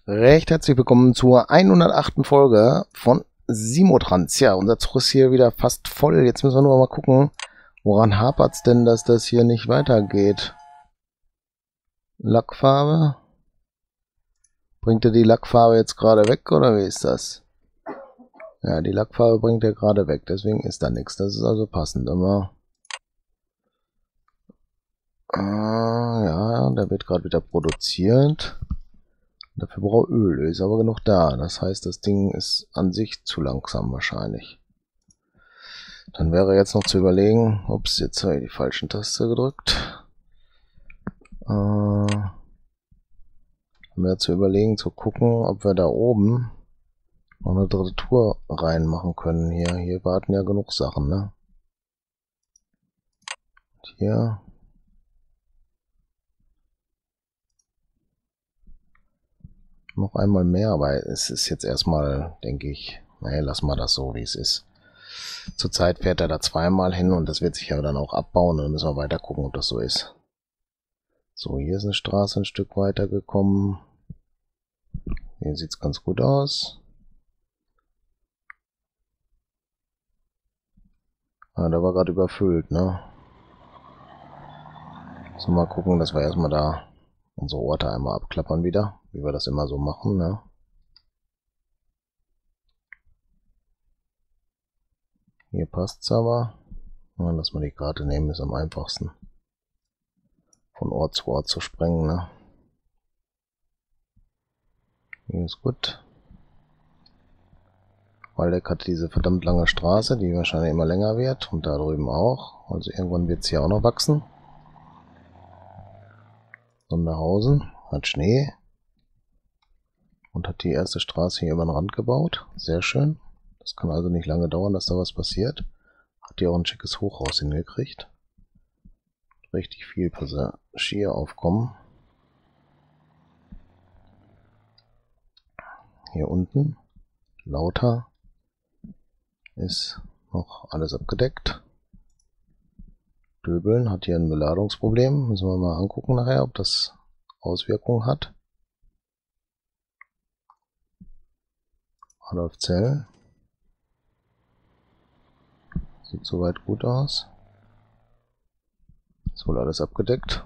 Recht herzlich willkommen zur 108. Folge von Simotrans. Ja, unser Zug ist hier wieder fast voll. Jetzt müssen wir nur mal gucken, woran hapert es denn, dass das hier nicht weitergeht. Lackfarbe? Bringt er die Lackfarbe jetzt gerade weg oder wie ist das? Ja, die Lackfarbe bringt er gerade weg, deswegen ist da nichts. Das ist also passend immer. Ja, der wird gerade wieder produziert. Dafür braucht Öl, ist aber genug da. Das heißt, das Ding ist an sich zu langsam wahrscheinlich. Dann wäre jetzt noch zu überlegen, ups, jetzt habe ich die falsche Taste gedrückt. Dann wäre zu überlegen, zu gucken, ob wir da oben noch eine dritte Tour reinmachen können. Hier warten ja genug Sachen, ne? Und hier. Noch einmal mehr, aber es ist jetzt erstmal, denke ich, naja, lass mal das so, wie es ist. Zurzeit fährt er da zweimal hin und das wird sich ja dann auch abbauen und dann müssen wir weiter gucken, ob das so ist. So, hier ist eine Straße ein Stück weiter gekommen. Hier sieht es ganz gut aus. Ah, der war gerade überfüllt, ne? Müssen wir mal gucken, dass wir erstmal da unsere Orte einmal abklappern wieder, wie wir das immer so machen, ne? Hier passt es aber. Ja, lass mal die Karte nehmen, ist am einfachsten. Von Ort zu Ort zu sprengen, ne? Hier ist gut. Waldeck hat diese verdammt lange Straße, die wahrscheinlich immer länger wird. Und da drüben auch. Also irgendwann wird es hier auch noch wachsen. Sonderhausen hat Schnee. Und hat die erste Straße hier über den Rand gebaut. Sehr schön. Das kann also nicht lange dauern, dass da was passiert. Hat hier auch ein schickes Hochhaus hingekriegt. Richtig viel Passagieraufkommen. Hier unten. Lauter. Ist noch alles abgedeckt. Döbeln hat hier ein Beladungsproblem. Müssen wir mal angucken nachher, ob das Auswirkungen hat. Adolfzell. Sieht soweit gut aus. Ist wohl alles abgedeckt.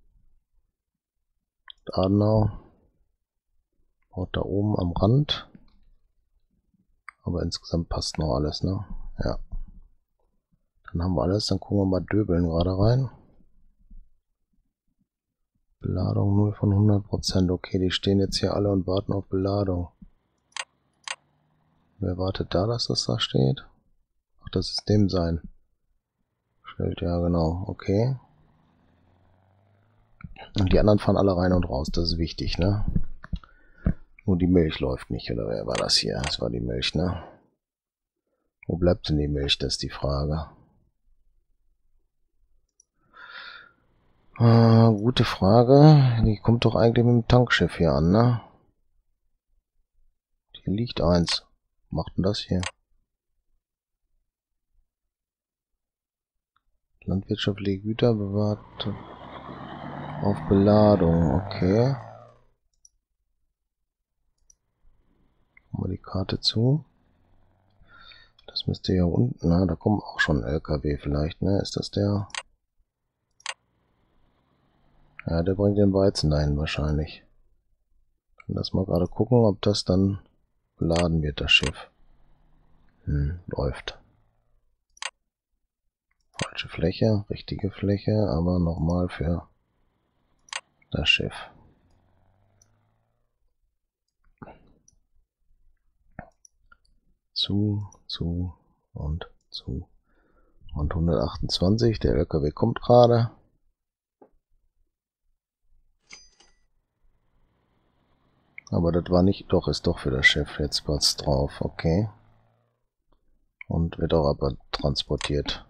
Adenau. Baut da oben am Rand. Aber insgesamt passt noch alles, ne? Ja. Dann haben wir alles. Dann gucken wir mal Döbeln gerade rein. Beladung 0 von 100%. Okay, die stehen jetzt hier alle und warten auf Beladung. Wer wartet da, dass das da steht? Ach, das ist dem sein. Schild, ja genau. Okay. Und die anderen fahren alle rein und raus. Das ist wichtig, ne? Nur die Milch läuft nicht, oder wer war das hier? Das war die Milch, ne? Wo bleibt denn die Milch? Das ist die Frage. Gute Frage. Die kommt doch eigentlich mit dem Tankschiff hier an, ne? Hier liegt eins. Was macht denn das hier? Landwirtschaftliche Güter bewahrt auf Beladung. Okay. Machen wir die Karte zu. Das müsste hier unten, na, da kommen auch schon LKW vielleicht, ne? Ist das der? Ja, der bringt den Weizen dahin wahrscheinlich. Lass mal gerade gucken, ob das dann beladen wird, das Schiff. Läuft. Falsche Fläche, richtige Fläche, aber nochmal für das Schiff. Zu und zu. Und 128, der LKW kommt gerade. Aber das war nicht, doch, ist doch für das Schiff. Jetzt passt drauf, okay. Und wird auch aber transportiert.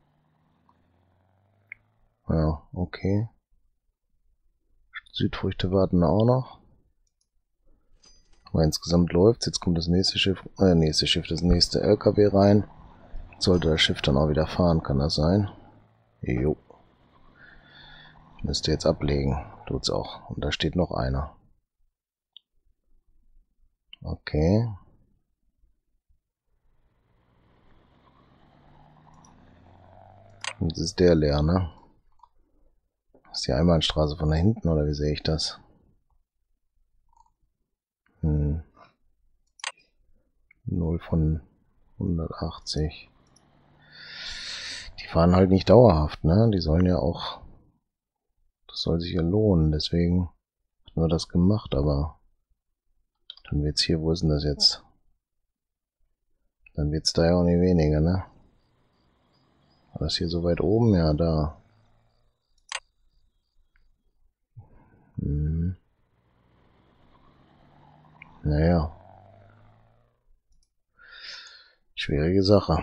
Ja, okay. Südfrüchte warten auch noch. Aber insgesamt läuft's. Jetzt kommt das nächste Schiff, das nächste LKW rein. Sollte das Schiff dann auch wieder fahren, kann das sein? Jo. Müsste jetzt ablegen. Tut's auch. Und da steht noch einer. Okay. Jetzt ist der leer, ne? Ist die Einbahnstraße von da hinten, oder wie sehe ich das? 0 von 180. Die fahren halt nicht dauerhaft, ne? Die sollen ja auch... Das soll sich ja lohnen, deswegen haben wir das gemacht, aber... Dann wird's hier... Wo ist denn das jetzt? Dann wird's da ja auch nicht weniger, ne? War das hier so weit oben? Ja, da. Hm. Naja. Schwierige Sache.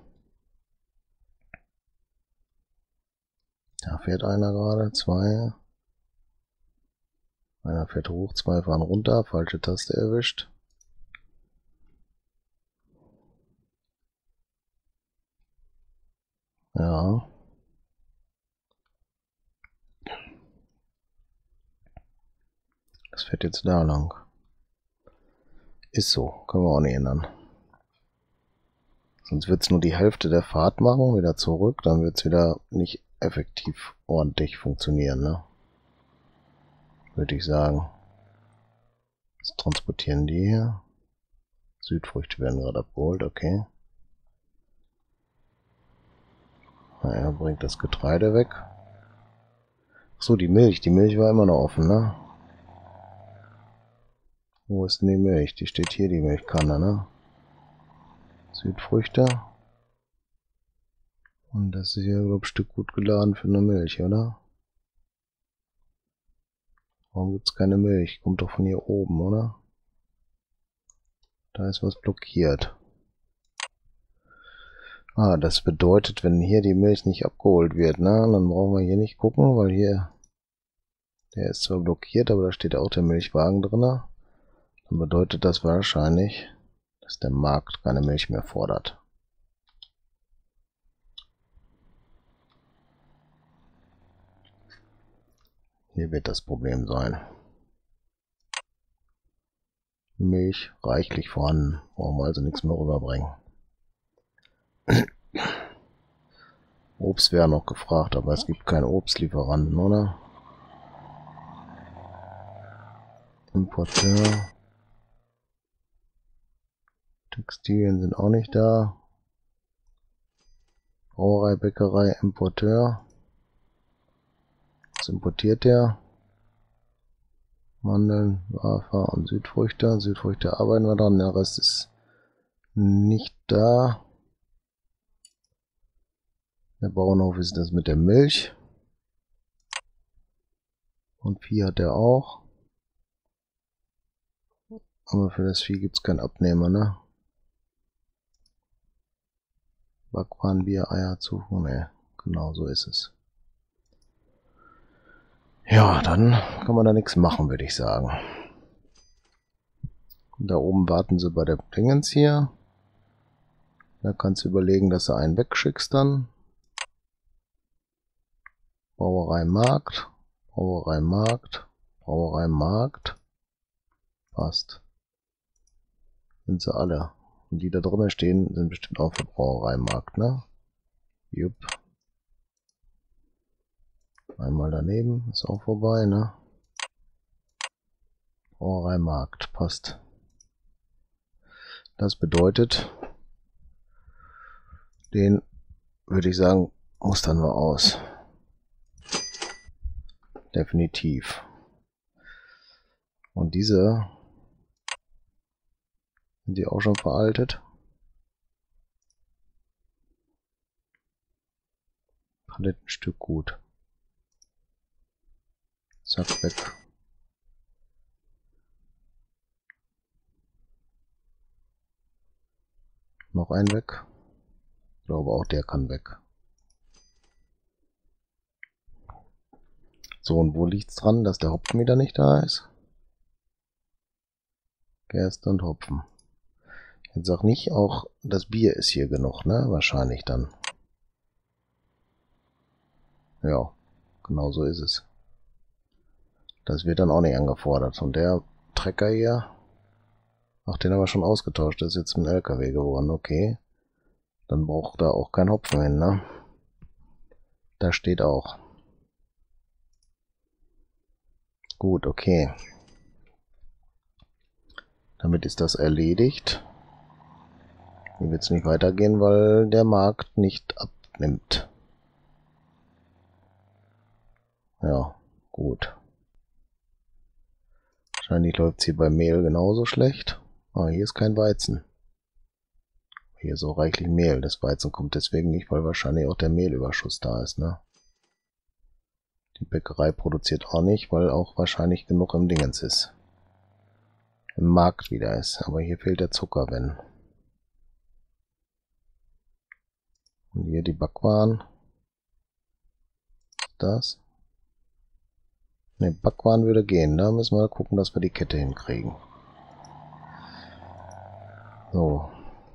Da fährt einer gerade, zwei. Einer fährt hoch, zwei fahren runter. Falsche Taste erwischt. Ja. Das fährt jetzt da lang. Ist so, können wir auch nicht ändern. Sonst wird es nur die Hälfte der Fahrt machen, wieder zurück, dann wird es wieder nicht effektiv ordentlich funktionieren, ne? Würde ich sagen. Jetzt transportieren die hier. Südfrüchte werden gerade abgeholt, okay. Naja, bringt das Getreide weg. Achso, die Milch war immer noch offen, ne? Wo ist denn die Milch? Die steht hier, die Milchkanne, ne? Südfrüchte. Und das ist hier, glaube ich, ein Stück gut geladen für eine Milch, oder? Warum gibt es keine Milch? Kommt doch von hier oben, oder? Da ist was blockiert. Ah, das bedeutet, wenn hier die Milch nicht abgeholt wird, ne? Dann brauchen wir hier nicht gucken, weil hier... Der ist zwar blockiert, aber da steht auch der Milchwagen drin. Dann bedeutet das wahrscheinlich, dass der Markt keine Milch mehr fordert. Hier wird das Problem sein. Milch reichlich vorhanden, brauchen wir also nichts mehr rüberbringen. Obst wäre noch gefragt, aber es gibt keinen Obstlieferanten, oder? Importeur. Textilien sind auch nicht da. Brauerei, Bäckerei, Importeur. Was importiert der? Mandeln, Hafer und Südfrüchte. Südfrüchte arbeiten wir dran, der Rest ist nicht da. Der Bauernhof ist das mit der Milch. Und Vieh hat er auch. Aber für das Vieh gibt es keinen Abnehmer, ne? Backwaren, Bier, Eier, Zufuhr, ne, genau so ist es. Ja, dann kann man da nichts machen, würde ich sagen. Da oben warten sie bei der Dingens hier. Da kannst du überlegen, dass du einen wegschickst dann. Brauerei Markt, Brauerei Markt, Brauerei Markt. Passt. Sind sie alle. Und die da drinnen stehen, sind bestimmt auch für Brauerei Markt, ne? Jupp. Einmal daneben, ist auch vorbei, ne? Brauerei Markt, passt. Das bedeutet, den würde ich sagen, mustern wir aus. Definitiv. Und diese sind die auch schon veraltet. Palettenstück gut. Zack, weg. Noch ein weg. Ich glaube auch der kann weg. So, und wo liegt's dran, dass der Hopfen wieder nicht da ist? Gerste und Hopfen. Jetzt sag nicht, auch das Bier ist hier genug, ne? Wahrscheinlich dann. Ja, genau so ist es. Das wird dann auch nicht angefordert. Und der Trecker hier Ach, den haben wir schon ausgetauscht. Das ist jetzt ein LKW geworden. Okay. Dann braucht da auch kein Hopfen hin, ne? Da steht auch. Gut, okay. Damit ist das erledigt. Hier wird es nicht weitergehen, weil der Markt nicht abnimmt. Ja, gut. Wahrscheinlich läuft es hier bei Mehl genauso schlecht. Ah, hier ist kein Weizen. Hier ist auch reichlich Mehl. Das Weizen kommt deswegen nicht, weil wahrscheinlich auch der Mehlüberschuss da ist, ne? Die Bäckerei produziert auch nicht, weil auch wahrscheinlich genug im Dingens ist. Im Markt wieder ist. Aber hier fehlt der Zucker, wenn. Und hier die Backwaren. Das. Ne, Backwaren würde gehen. Da müssen wir gucken, dass wir die Kette hinkriegen. So.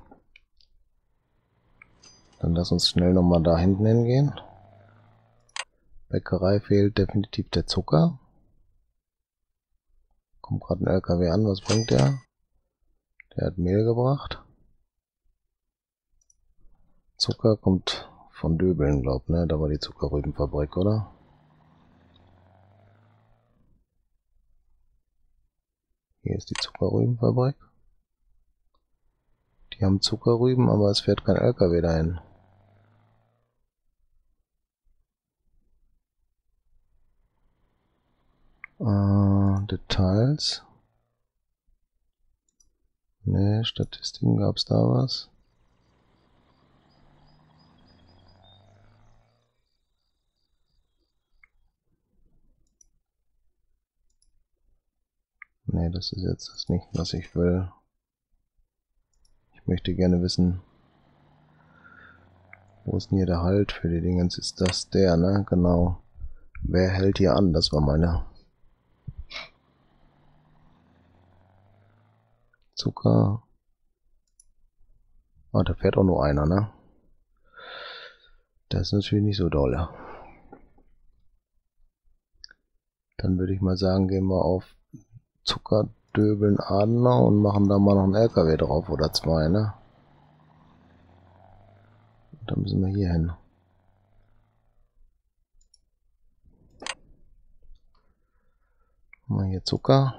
Dann lass uns schnell nochmal da hinten hingehen. Bäckerei fehlt definitiv der Zucker. Kommt gerade ein LKW an. Was bringt der? Der hat Mehl gebracht. Zucker kommt von Döbeln, glaub, ne? Da war die Zuckerrübenfabrik, oder? Hier ist die Zuckerrübenfabrik. Die haben Zuckerrüben, aber es fährt kein LKW dahin. Details. Ne, Statistiken, gab's da was? Ne, das ist jetzt das nicht, was ich will. Ich möchte gerne wissen, wo ist denn hier der Halt für die Dingens? Ist das der, ne? Genau. Wer hält hier an? Das war meine. Zucker. Ah, da fährt auch nur einer, ne? Das ist natürlich nicht so doll. Dann würde ich mal sagen, gehen wir auf Zuckerdöbeln Adener und machen da mal noch einen LKW drauf oder zwei, ne? Dann müssen wir hier hin. Mal hier Zucker.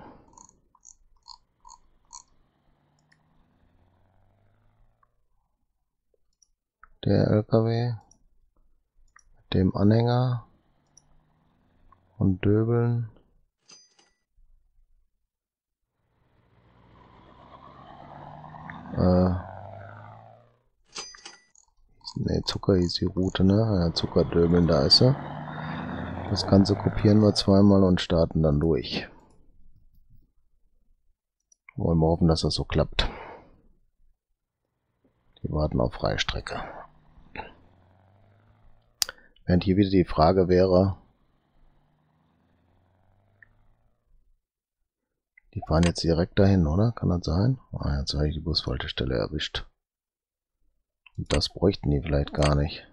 Der LKW. Mit dem Anhänger. Und Döbeln. Ne, Zucker hieß die Route, ne? Ja, Zuckerdöbeln, da ist sie. Das Ganze kopieren wir zweimal und starten dann durch. Wollen wir hoffen, dass das so klappt. Die warten auf Freistrecke. Während hier wieder die Frage wäre, die fahren jetzt direkt dahin, oder? Kann das sein? Ah, jetzt habe ich die Bushaltestelle erwischt. Und das bräuchten die vielleicht gar nicht.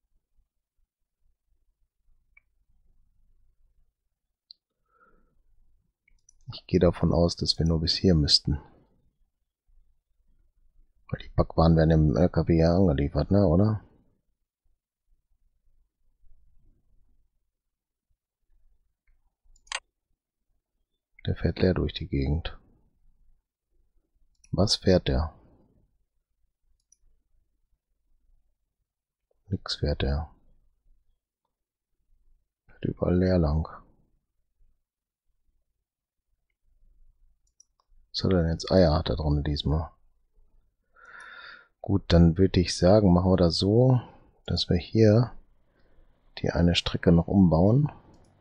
Ich gehe davon aus, dass wir nur bis hier müssten. Weil die Backwaren werden im LKW ja angeliefert, ne, oder? Der fährt leer durch die Gegend. Was fährt der? Nix fährt der. Fährt überall leer lang. Was hat er denn jetzt? Eier hat er drin diesmal. Gut, dann würde ich sagen, machen wir das so, dass wir hier die eine Strecke noch umbauen.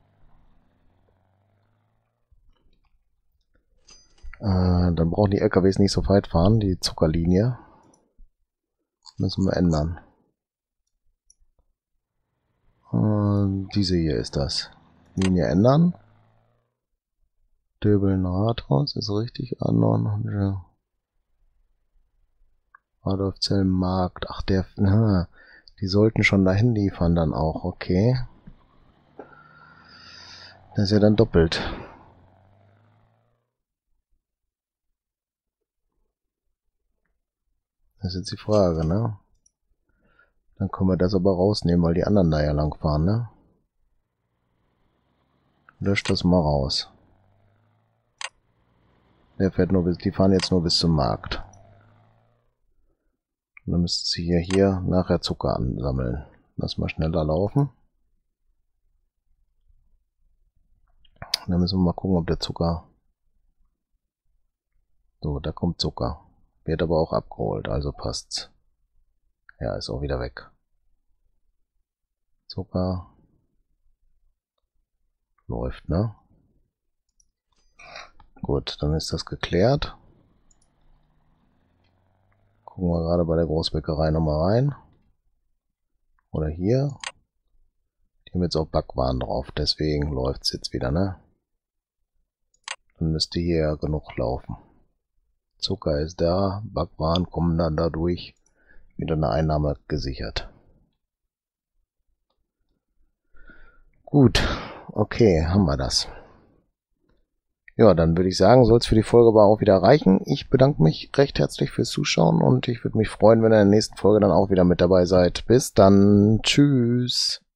Dann brauchen die LKWs nicht so weit fahren, die Zuckerlinie. Müssen wir ändern. Diese hier ist das. Linie ändern. Döbeln Rathaus, ist richtig. Adolfzell Markt. Ach, die sollten schon dahin liefern dann auch, okay. Das ist ja dann doppelt. Das ist jetzt die Frage, ne? Dann können wir das aber rausnehmen, weil die anderen da ja lang fahren, ne? Löscht das mal raus. Der fährt nur bis, die fahren jetzt nur bis zum Markt. Und dann müssten sie hier nachher Zucker ansammeln. Lass mal schneller laufen. Und dann müssen wir mal gucken, ob der Zucker... So, da kommt Zucker. Wird aber auch abgeholt, also passt's. Ja, ist auch wieder weg. Zucker läuft, ne? Gut, dann ist das geklärt. Gucken wir gerade bei der Großbäckerei nochmal rein. Oder hier. Die haben jetzt auch Backwaren drauf, deswegen läuft es jetzt wieder, ne? Dann müsste hier ja genug laufen. Zucker ist da, Backwaren kommen dann dadurch wieder eine Einnahme gesichert. Gut, okay, haben wir das. Ja, dann würde ich sagen, soll es für die Folge aber auch wieder reichen. Ich bedanke mich recht herzlich fürs Zuschauen und ich würde mich freuen, wenn ihr in der nächsten Folge dann auch wieder mit dabei seid. Bis dann, tschüss.